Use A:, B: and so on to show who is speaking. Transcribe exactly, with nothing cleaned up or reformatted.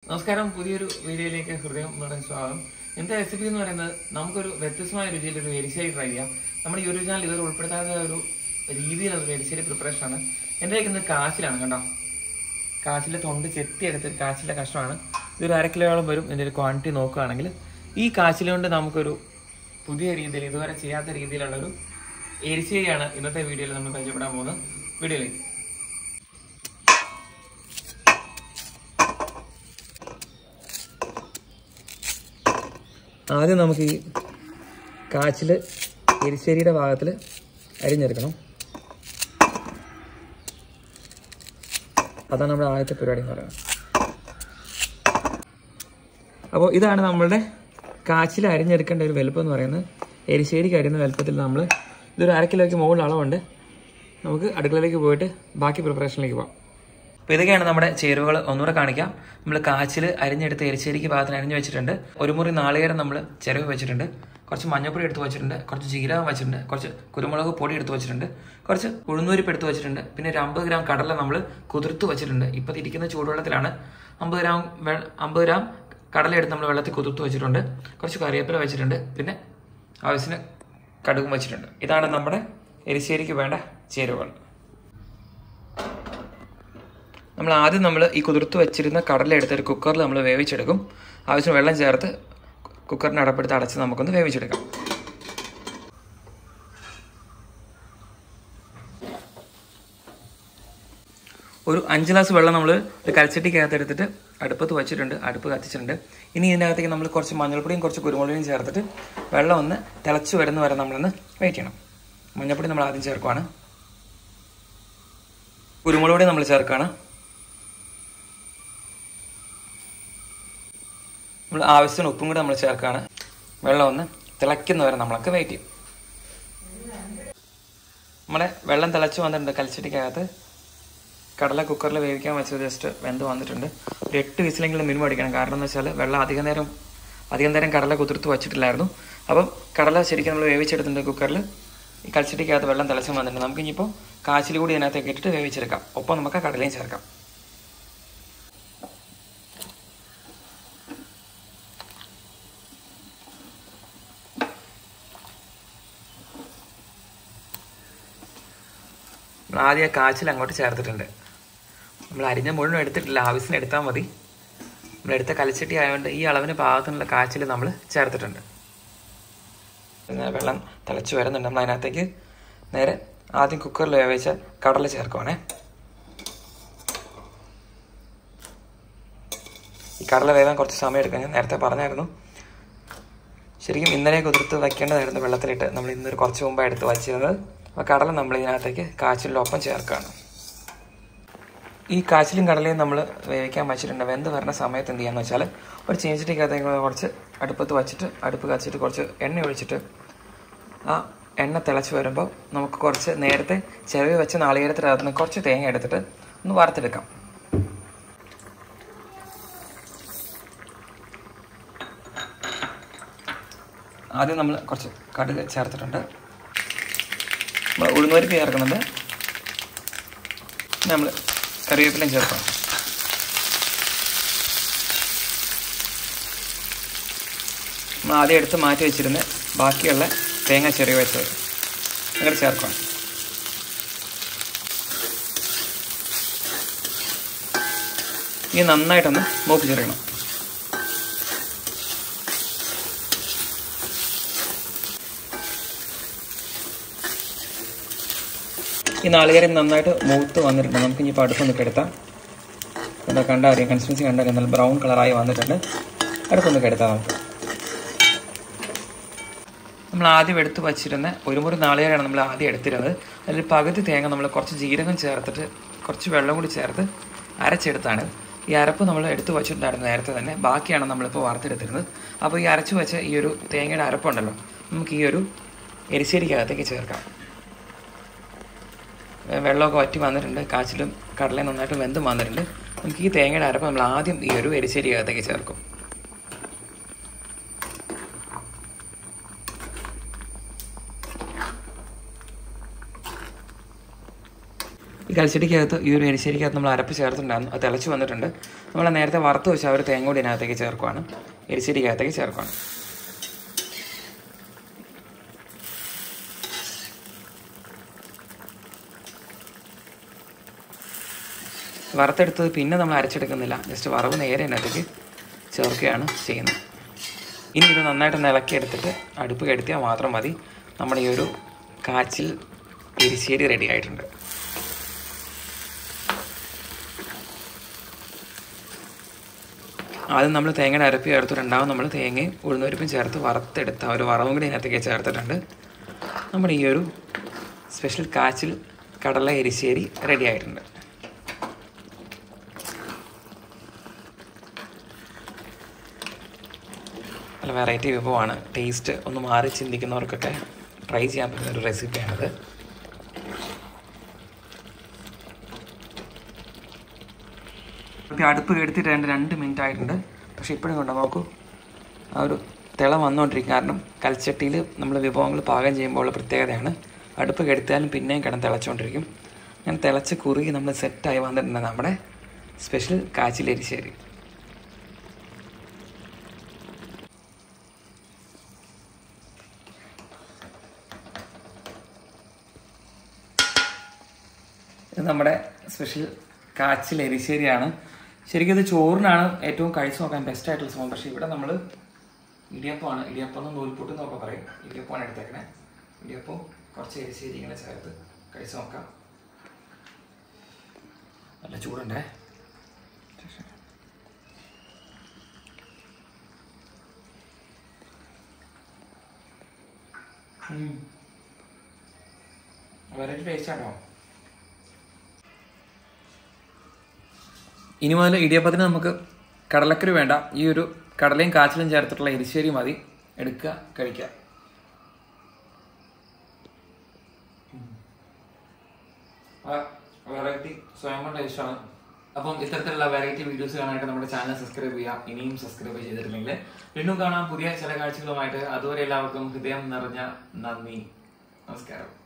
A: നമസ്കാരം, പുതിയൊരു വീഡിയോയിലേക്ക് ഹൃദയം നിറഞ്ഞ സ്വാഗതം. ഇന്നത്തെ റെസിപ്പി എന്ന് പറയുന്നത് നമുക്കൊരു വ്യത്യസ്തമായ രുചിയിൽ ഒരു എരിശ്ശേരി ട്രൈ ചെയ്യാം. നമ്മുടെ യൂട്യൂബ് ചാനൽ ഇതുവരെ ഉൾപ്പെടുത്താത്ത ഒരു രീതിയിലുള്ള ഒരു എരിശ്ശേരി പ്രിപ്പറേഷനാണ്. എൻ്റെ വയ്ക്കുന്നത് കാച്ചിലാണ് കേട്ടോ. കാച്ചിലെ തൊണ്ട് ചെത്തിയെടുത്ത് കാച്ചിലെ കഷ്ണമാണ്. ഇതൊരു അര കിലോയോളം വരും. ഇതിൻ്റെ ഒരു ക്വാണ്ടിറ്റി നോക്കുകയാണെങ്കിൽ ഈ കാച്ചില കൊണ്ട് നമുക്കൊരു പുതിയ രീതിയിൽ ഇതുവരെ ചെയ്യാത്ത രീതിയിലുള്ളൊരു എരിശ്ശേരിയാണ് ഇന്നത്തെ വീഡിയോയിൽ നമ്മൾ പരിചയപ്പെടാൻ പോകുന്നത്. വീഡിയോയിലേക്ക് ആദ്യം നമുക്ക് ഈ കാച്ചിൽ എരിശ്ശേരിയുടെ ഭാഗത്തിൽ അരിഞ്ഞെടുക്കണം. അതാണ് നമ്മുടെ ആദ്യത്തെ പരിപാടി എന്ന് പറയുന്നത്. അപ്പോൾ ഇതാണ് നമ്മളുടെ കാച്ചിൽ അരിഞ്ഞെടുക്കേണ്ട ഒരു വലുപ്പം എന്ന് പറയുന്നത്. എരിശ്ശേരിക്ക് അരിയുന്ന വലുപ്പത്തിൽ നമ്മൾ ഇതൊരു അര കിലോയ്ക്ക് മുകളിൽ അളവുണ്ട്. നമുക്ക് അടുക്കളയിലേക്ക് പോയിട്ട് ബാക്കി പ്രിപ്പറേഷനിലേക്ക് പോകാം. അപ്പോൾ ഇതൊക്കെയാണ് നമ്മുടെ ചേരുവകൾ. ഒന്നുകൂടെ കാണിക്കാം. നമ്മൾ കാച്ചിൽ അരിഞ്ഞെടുത്ത് എരിശ്ശേരിക്ക് ഭാഗത്തിന് അരിഞ്ഞു വെച്ചിട്ടുണ്ട്. ഒരു മുറി നാളികേരം നമ്മൾ ചിരവ് വെച്ചിട്ടുണ്ട്. കുറച്ച് മഞ്ഞൾപ്പൊടി എടുത്ത് വെച്ചിട്ടുണ്ട്. കുറച്ച് ജീരകം വെച്ചിട്ടുണ്ട്. കുറച്ച് കുരുമുളക് പൊടി എടുത്ത് വെച്ചിട്ടുണ്ട്. കുറച്ച് ഉഴുന്നുപരിപ്പ് എടുത്ത് വെച്ചിട്ടുണ്ട്. പിന്നെ ഒരു അമ്പത് ഗ്രാം കടല നമ്മൾ കുതിർത്ത് വെച്ചിട്ടുണ്ട്. ഇപ്പോൾ ഇരിക്കുന്ന ചൂടുവെള്ളത്തിലാണ്. അമ്പത് ഗ്രാം അമ്പത് ഗ്രാം കടല എടുത്ത് നമ്മൾ വെള്ളത്തിൽ കുതിർത്ത് വെച്ചിട്ടുണ്ട്. കുറച്ച് കറിവേപ്പില വെച്ചിട്ടുണ്ട്. പിന്നെ ആവശ്യത്തിന് കടുകും വെച്ചിട്ടുണ്ട്. ഇതാണ് നമ്മുടെ എരിശ്ശേരിക്ക് വേണ്ട ചേരുവകൾ. നമ്മൾ ആദ്യം നമ്മൾ ഈ കുതിർത്ത് വെച്ചിരുന്ന കടല എടുത്ത് ഒരു കുക്കറിൽ നമ്മൾ വേവിച്ചെടുക്കും. ആവശ്യം വെള്ളം ചേർത്ത് കുക്കറിന് അടപ്പെടുത്ത് അടച്ച് നമുക്കൊന്ന് വേവിച്ചെടുക്കാം. ഒരു അഞ്ച് ഗ്ലാസ് വെള്ളം നമ്മൾ ഒരു കൽച്ചട്ടിക്കകത്ത് എടുത്തിട്ട് അടുപ്പത്ത് വെച്ചിട്ടുണ്ട്. അടുപ്പ് കത്തിച്ചിട്ടുണ്ട്. ഇനി ഇതിനകത്തേക്ക് നമ്മൾ കുറച്ച് മഞ്ഞൾപ്പൊടിയും കുറച്ച് കുരുമുളകും ചേർത്തിട്ട് വെള്ളം ഒന്ന് തിളച്ച് വരുന്ന വരെ നമ്മളൊന്ന് വെയിറ്റ് ചെയ്യണം. മഞ്ഞൾപ്പൊടി നമ്മൾ ആദ്യം ചേർക്കുകയാണ്. കുരുമുളക് പൊടി നമ്മൾ ചേർക്കുകയാണ്. നമ്മൾ ആവശ്യത്തിന് ഉപ്പും കൂടി നമ്മൾ ചേർക്കുകയാണ്. വെള്ളം ഒന്ന് തിളയ്ക്കുന്നവരെ നമ്മളൊക്കെ വെയിറ്റ് ചെയ്യും. നമ്മുടെ വെള്ളം തിളച്ച് വന്നിട്ടുണ്ട്. കൽച്ചട്ടിക്കകത്ത് കടല കുക്കറിൽ വേവിക്കാൻ വെച്ചത് ജസ്റ്റ് വെന്ത് വന്നിട്ടുണ്ട്. ഒരു എട്ട് വിസിലെങ്കിലും മിനിമം അടിക്കണം. കാരണം എന്ന് വെച്ചാൽ വെള്ളം അധികം നേരം അധികം നേരം കടല കുതിർത്ത് വച്ചിട്ടില്ലായിരുന്നു. അപ്പം കടല ശരിക്കും നമ്മൾ വേവിച്ചെടുത്തിട്ടുണ്ട് കുക്കറിൽ. ഈ കൽച്ചട്ടിക്കകത്ത് വെള്ളം തിളച്ച് വന്നിട്ടുണ്ട്. നമുക്ക് ഇനിയിപ്പോൾ കാച്ചിൽ കൂടി ഇതിനകത്തേക്ക് ഇട്ടിട്ട് വേവിച്ചെടുക്കാം. ഒപ്പം നമുക്ക് കടലയും ചേർക്കാം. ആദ്യം കാച്ചിൽ അങ്ങോട്ട് ചേർത്തിട്ടുണ്ട്. നമ്മൾ അരിഞ്ഞ മുഴുവൻ എടുത്തിട്ടില്ല. ആവശ്യത്തിന് എടുത്താൽ മതി. നമ്മളെടുത്ത കലച്ചട്ടി ആയതുകൊണ്ട് ഈ അളവിന് പാകത്തിനുള്ള കാച്ചിൽ നമ്മൾ ചേർത്തിട്ടുണ്ട്. വെള്ളം തിളച്ച് വരുന്നുണ്ട്. നമ്മൾ അതിനകത്തേക്ക് നേരെ ആദ്യം കുക്കറിൽ വേവിച്ച കടല ചേർക്കുവാണേ. ഈ കടല വേവാൻ കുറച്ച് സമയം എടുക്കാൻ ഞാൻ നേരത്തെ പറഞ്ഞായിരുന്നു. ശരിക്കും ഇന്നലെ കുതിർത്ത് വയ്ക്കേണ്ടതായിരുന്നു വെള്ളത്തിലിട്ട്. നമ്മൾ ഇന്നൊരു കുറച്ച് മുമ്പാണ് എടുത്ത് വച്ചിരുന്നത്. അപ്പോൾ കടല നമ്മൾ ഇതിനകത്തേക്ക് കാച്ചിലൊപ്പം ചേർക്കുകയാണ്. ഈ കാച്ചിലും കടലയും നമ്മൾ വേവിക്കാൻ വെച്ചിട്ടുണ്ട്. വെന്ത് വരുന്ന സമയത്ത് എന്ത് ചെയ്യാന്ന് വെച്ചാൽ ഒരു ചീനച്ചട്ടിക്കകത്തേക്ക് കുറച്ച് അടുപ്പത്ത് വച്ചിട്ട് അടുപ്പ് കച്ചിട്ട് കുറച്ച് എണ്ണ ഒഴിച്ചിട്ട് ആ എണ്ണ തിളച്ച് വരുമ്പോൾ നമുക്ക് കുറച്ച് നേരത്തെ ചിരവി വെച്ച നാളികേരത്തിനകത്ത് നിന്ന് കുറച്ച് തേങ്ങ എടുത്തിട്ട് ഒന്ന് വറുത്തെടുക്കാം. ആദ്യം നമ്മൾ കുറച്ച് കടുക് ചേർത്തിട്ടുണ്ട്. നമ്മൾ ഉഴുന്നുപരിപ്പ് ചേർക്കുന്നുണ്ട്. നമ്മൾ കറിവേപ്പിലയും ചേർക്കണം. നമ്മൾ ആദ്യം എടുത്ത് മാറ്റി വെച്ചിരുന്ന ബാക്കിയുള്ള തേങ്ങ ചെറിയ വെച്ചത് അങ്ങനെ ചേർക്കണം. ഈ നന്നായിട്ടൊന്ന് മൂപ്പിച്ചെടുക്കണം. ഈ നാളികേരം നന്നായിട്ട് മൂത്ത് വന്നിട്ടുണ്ട്. നമുക്ക് ഇനിയിപ്പോൾ അടുപ്പൊന്ന് കെടുത്താം. എന്താ കണ്ടാൽ അറിയാം, കൺസിസ്റ്റൻസി കണ്ടാൽ നല്ല ബ്രൗൺ കളറായി വന്നിട്ടുണ്ട്. അടുപ്പൊന്ന് കെടുത്താം നമുക്ക്. നമ്മൾ ആദ്യം എടുത്ത് വച്ചിരുന്ന ഒരു മുറി നാളികേരമാണ് നമ്മൾ ആദ്യം എടുത്തിരുന്നത്. അതിൽ പകുതി തേങ്ങ നമ്മൾ കുറച്ച് ജീരകം ചേർത്തിട്ട് കുറച്ച് വെള്ളം കൂടി ചേർത്ത് അരച്ചെടുത്താണ്. ഈ അരപ്പ് നമ്മൾ എടുത്ത് വച്ചിട്ടുണ്ടായിരുന്നു നേരത്തെ തന്നെ. ബാക്കിയാണ് നമ്മളിപ്പോൾ വാർത്തെടുത്തിരുന്നത്. അപ്പോൾ ഈ അരച്ച് വെച്ച ഈ ഒരു തേങ്ങയുടെ അരപ്പുണ്ടല്ലോ നമുക്ക് ഈ ഒരു എരിശ്ശേരിക്കകത്തേക്ക് ചേർക്കാം. വെള്ളമൊക്കെ വറ്റി വന്നിട്ടുണ്ട്. കാച്ചിലും കടലയും നന്നായിട്ട് വെന്തും വന്നിട്ടുണ്ട്. നമുക്ക് ഈ തേങ്ങയുടെ അരപ്പ് നമ്മൾ ആദ്യം ഈ ഒരു എരിശ്ശേരിക്കകത്തേക്ക് ചേർക്കും. ഈ കൽച്ചട്ടിക്കകത്ത് ഈ ഒരു എരിശ്ശേരിക്കകത്ത് നമ്മൾ അരപ്പ് ചേർത്തിട്ടുണ്ടായിരുന്നു. അത് തിളച്ച് വന്നിട്ടുണ്ട്. നമ്മൾ നേരത്തെ വറുത്ത് വെച്ച് അവർ തേങ്ങ കൂടി ഇതിനകത്തേക്ക് ചേർക്കുവാണ്, എരിശ്ശേരിക്കകത്തേക്ക് ചേർക്കുവാണ്. വറുത്തെടുത്തത് പിന്നെ നമ്മൾ അരച്ചെടുക്കുന്നില്ല, ജസ്റ്റ് വറവ് നേരെ അതിനകത്തേക്ക് ചേർക്കുകയാണ് ചെയ്യുന്നത്. ഇനി ഇത് നന്നായിട്ട് ഇളക്കി എടുത്തിട്ട് അടുപ്പ് കെടുത്തിയാൽ മാത്രം മതി. നമ്മുടെ ഈ ഒരു കാച്ചിൽ എരിശ്ശേരി റെഡി ആയിട്ടുണ്ട്. ആദ്യം നമ്മൾ തേങ്ങയുടെ അരപ്പ് ചേർത്തിട്ടുണ്ടാവും. നമ്മൾ തേങ്ങയും ഉഴുന്നുപരിപ്പും ചേർത്ത് വറുത്തെടുത്ത ഒരു വറവും കൂടി ഇതിനകത്തേക്ക് ചേർത്തിട്ടുണ്ട്. നമ്മുടെ ഈ ഒരു സ്പെഷ്യൽ കാച്ചിൽ കടല എരിശ്ശേരി റെഡി ആയിട്ടുണ്ട്. നല്ല വെറൈറ്റി വിഭവമാണ്. ടേസ്റ്റ് ഒന്ന് മാറി ചിന്തിക്കുന്നവർക്കൊക്കെ ട്രൈ ചെയ്യാൻ പറ്റുന്ന ഒരു റെസിപ്പിയാണിത്. അടുപ്പ് കെടുത്തിട്ട് രണ്ട് രണ്ട് മിനിറ്റ് ആയിട്ടുണ്ട്. പക്ഷേ ഇപ്പോഴും കൊണ്ട് നോക്കൂ, ആ ഒരു തിള വന്നുകൊണ്ടിരിക്കും. കാരണം കൽച്ചട്ടിയിൽ നമ്മൾ വിഭവങ്ങൾ പാകം ചെയ്യുമ്പോൾ ഉള്ള പ്രത്യേകതയാണ്, അടുപ്പ് കെടുത്താലും പിന്നെയും കിടന്ന് തിളച്ചുകൊണ്ടിരിക്കും. ഞാൻ തിളച്ച് കുറുകി നമ്മൾ സെറ്റായി വന്നിട്ടുണ്ട് നമ്മുടെ സ്പെഷ്യൽ കാച്ചിൽ എരിശ്ശേരി. ഇത് നമ്മുടെ സ്പെഷ്യൽ കാച്ചിൽ എരിശ്ശേരിയാണ്. ശരിക്കും ഇത് ചോറിനാണ് ഏറ്റവും കഴിച്ചു നോക്കാൻ ബെസ്റ്റ് ആയിട്ടുള്ള സംഭവം. പക്ഷേ ഇവിടെ നമ്മൾ ഇടിയപ്പമാണ്, ഇടിയപ്പം നൂൽപുട്ട് എന്നൊക്കെ പറയും, ഇടിയപ്പമാണ് എടുത്തേക്കണേ. ഇടിയപ്പം കുറച്ച് എരിശ്ശേരി ഇങ്ങനെ ചേർത്ത് കഴിച്ചു നോക്കാം. നല്ല ചൂടുണ്ടേ. വെറൈറ്റി ടേസ്റ്റ് ആണോ? ഇനി മുതൽ ഇടിയപ്പത്തിന് നമുക്ക് കടലക്കറി വേണ്ട, ഈ ഒരു കടലയും കാച്ചിലും ചേർത്തിട്ടുള്ള എരിശ്ശേരി മതി. എടുക്കുക, കഴിക്കുക. വെറൈറ്റി സ്വയം ടേസ്റ്റാണ്. അപ്പം ഇത്തരത്തിലുള്ള വെറൈറ്റി വീഡിയോസ് കാണാനായിട്ട് നമ്മുടെ ചാനൽ സബ്സ്ക്രൈബ് ചെയ്യുക. ഇനിയും സബ്സ്ക്രൈബ് ചെയ്തിട്ടില്ലെങ്കിൽ വീണ്ടും കാണാം പുതിയ ചില കാഴ്ചകളുമായിട്ട്. അതുവരെ എല്ലാവർക്കും ഹൃദയം നിറഞ്ഞ നന്ദി, നമസ്കാരം.